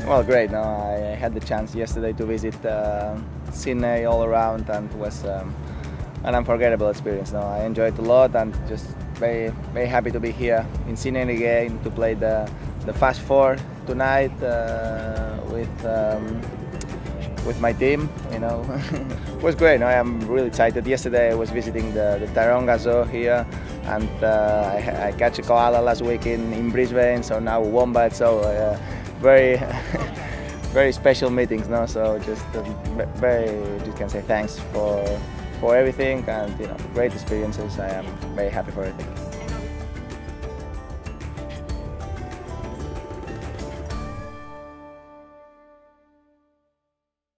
Well, great. No, I had the chance yesterday to visit Sydney all around, and it was an unforgettable experience. No, I enjoyed it a lot, and just very happy to be here in Sydney again to play the Fast Four tonight with my team. You know, it was great. No, I am really excited. Yesterday I was visiting the Taronga Zoo here, and I catch a koala last week in Brisbane. So now wombat. So very very special meetings. No, so just just can say thanks for everything, and great experiences. I am very happy for everything.